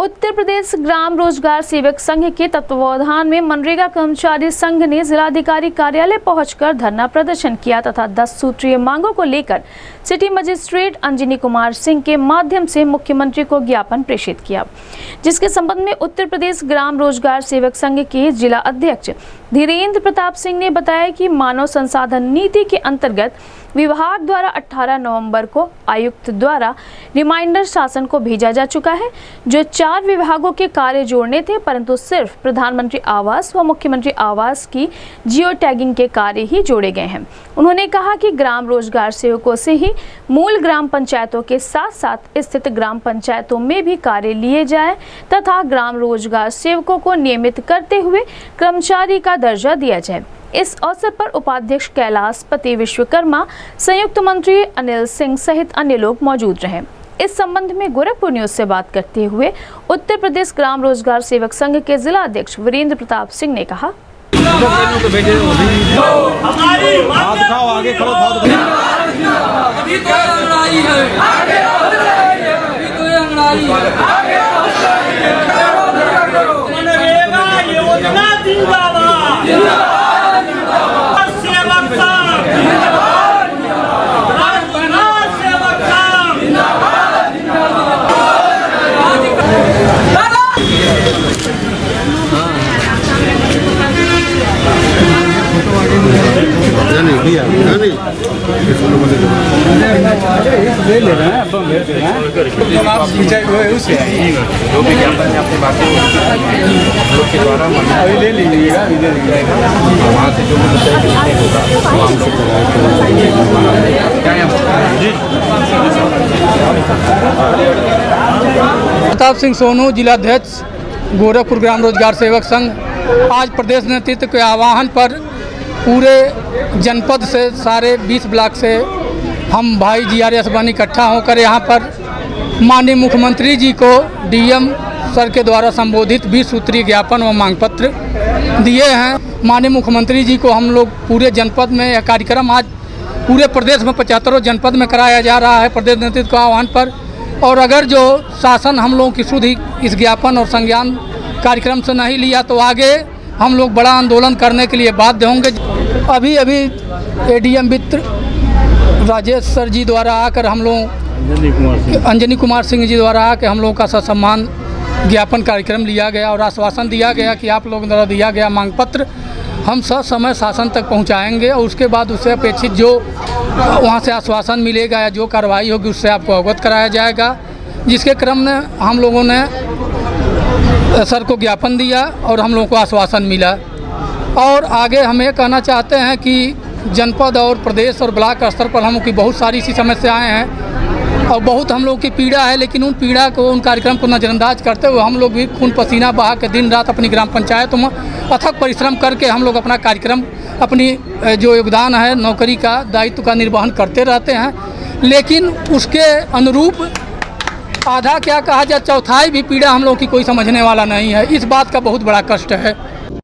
उत्तर प्रदेश ग्राम रोजगार सेवक संघ के तत्वावधान में मनरेगा कर्मचारी संघ ने जिलाधिकारी कार्यालय पहुंचकर धरना प्रदर्शन किया तथा 10 सूत्रीय मांगों को लेकर सिटी मजिस्ट्रेट अंजनी कुमार सिंह के माध्यम से मुख्यमंत्री को ज्ञापन प्रेषित किया, जिसके संबंध में उत्तर प्रदेश ग्राम रोजगार सेवक संघ के जिला अध्यक्ष धीरेन्द्र प्रताप सिंह ने बताया कि मानव संसाधन नीति के अंतर्गत विभाग द्वारा 18 नवंबर को आयुक्त द्वारा रिमाइंडर शासन को भेजा जा चुका है, जो 4 विभागों के कार्य जोड़ने थे, परंतु सिर्फ प्रधानमंत्री आवास व मुख्यमंत्री आवास की जियो टैगिंग के कार्य ही जोड़े गए हैं। उन्होंने कहा कि ग्राम रोजगार सेवकों से ही मूल ग्राम पंचायतों के साथ साथ स्थित ग्राम पंचायतों में भी कार्य लिए जाए तथा ग्राम रोजगार सेवकों को नियमित करते हुए कर्मचारी का दर्जा दिया जाए। इस अवसर पर उपाध्यक्ष कैलाश पति विश्वकर्मा, संयुक्त मंत्री अनिल सिंह सहित अन्य लोग मौजूद रहे। इस संबंध में गोरखपुर न्यूज से बात करते हुए उत्तर प्रदेश ग्राम रोजगार सेवक संघ के जिला अध्यक्ष वीरेंद्र प्रताप सिंह ने कहा, जो भी ज्ञापन है अपनी बातें हम लोग के द्वारा ले लीजिएगा, वहाँ से जो होगा हम लोग प्रताप सिंह सोनू, जिलाध्यक्ष गोरखपुर ग्राम रोजगार सेवक संघ। आज प्रदेश नेतृत्व के आह्वान पर पूरे जनपद से सारे 20 ब्लॉक से हम भाई GRS बन इकट्ठा होकर यहाँ पर माननीय मुख्यमंत्री जी को DM सर के द्वारा संबोधित 20 सूत्रीय ज्ञापन व मांग पत्र दिए हैं। माननीय मुख्यमंत्री जी को हम लोग पूरे जनपद में यह कार्यक्रम आज पूरे प्रदेश में 75 जनपद में कराया जा रहा है प्रदेश नेतृत्व के आह्वान पर। और अगर जो शासन हम लोगों की शुद्ध इस ज्ञापन और संज्ञान कार्यक्रम से नहीं लिया तो आगे हम लोग बड़ा आंदोलन करने के लिए बाध्य होंगे। अभी ADM वित्त राजेश सर जी द्वारा आकर हम लोग अंजनी कुमार सिंह जी द्वारा आकर हम लोगों का सम्मान ज्ञापन कार्यक्रम लिया गया और आश्वासन दिया गया कि आप लोगों द्वारा दिया गया मांग पत्र हम समय शासन तक पहुंचाएंगे और उसके बाद उससे अपेक्षित जो वहां से आश्वासन मिलेगा या जो कार्रवाई होगी उससे आपको अवगत कराया जाएगा। जिसके क्रम में हम लोगों ने सर को ज्ञापन दिया और हम लोगों को आश्वासन मिला। और आगे हम ये कहना चाहते हैं कि जनपद और प्रदेश और ब्लॉक स्तर पर हम लोग की बहुत सारी सी समस्याएं हैं और बहुत हम लोग की पीड़ा है, लेकिन उन पीड़ा को उन कार्यक्रम को नज़रअंदाज करते हुए हम लोग भी खून पसीना बहा के दिन रात अपनी ग्राम पंचायतों में अथक परिश्रम करके हम लोग अपना कार्यक्रम अपनी जो योगदान है नौकरी का दायित्व का निर्वहन करते रहते हैं। लेकिन उसके अनुरूप आधा क्या कहा जाए चौथाई भी पीड़ा हम लोग की कोई समझने वाला नहीं है। इस बात का बहुत बड़ा कष्ट है।